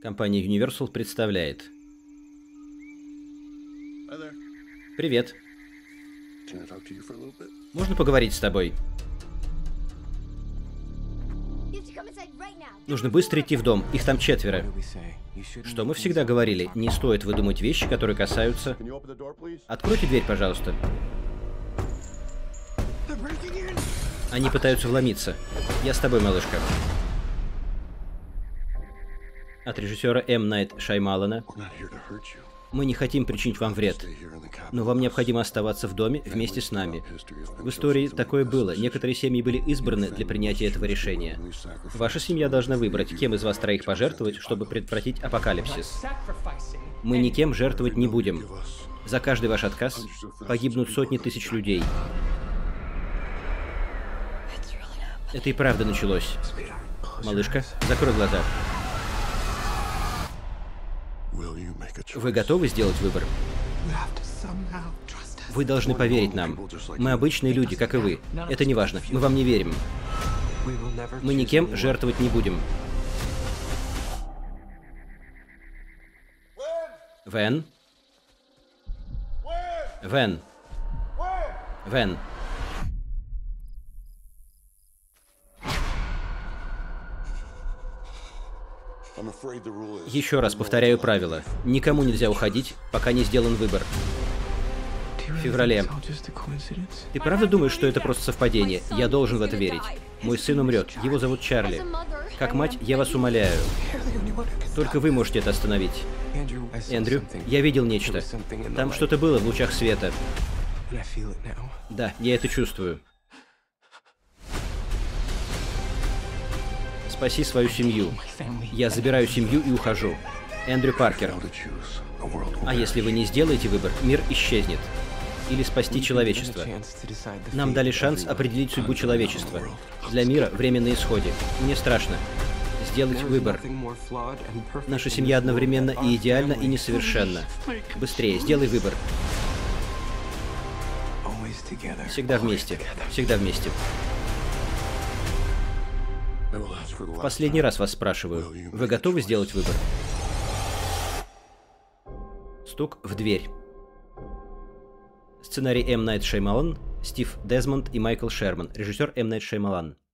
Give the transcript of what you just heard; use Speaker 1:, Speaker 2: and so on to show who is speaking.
Speaker 1: Компания Universal представляет. Привет. Можно поговорить с тобой? Нужно быстро идти в дом, их там 4. Что мы всегда говорили, не стоит выдумать вещи, которые касаются... Откройте дверь, пожалуйста. Они пытаются вломиться. Я с тобой, малышка. От режиссера М. Найт Шаймалана. Мы не хотим причинить вам вред, но вам необходимо оставаться в доме вместе с нами. В истории такое было. Некоторые семьи были избраны для принятия этого решения. Ваша семья должна выбрать, кем из вас троих пожертвовать, чтобы предотвратить апокалипсис. Мы никем жертвовать не будем. За каждый ваш отказ погибнут сотни тысяч людей. Это и правда началось. Малышка, закрой глаза. Вы готовы сделать выбор? Вы должны поверить нам. Мы обычные люди, как и вы. Это не важно. Мы вам не верим. Мы никем жертвовать не будем. Вен? Вен? Вен? Еще раз повторяю правила. Никому нельзя уходить, пока не сделан выбор. В феврале. Ты правда думаешь, что это просто совпадение? Я должен в это верить. Мой сын умрет. Его зовут Чарли. Как мать, я вас умоляю. Только вы можете это остановить. Эндрю, я видел нечто. Там что-то было в лучах света. Да, я это чувствую. Спаси свою семью. Я забираю семью и ухожу. Эндрю Паркер. А если вы не сделаете выбор, мир исчезнет. Или спасти человечество. Нам дали шанс определить судьбу человечества. Для мира время на исходе. Мне страшно. Сделать выбор. Наша семья одновременно и идеальна, и несовершенна. Быстрее, сделай выбор. Всегда вместе. Всегда вместе. В последний раз вас спрашиваю, вы готовы сделать выбор? Стук в дверь. Сценарий М. Найт Шаймалан, Стив Дезмонд и Майкл Шерман. Режиссер М. Найт Шаймалан.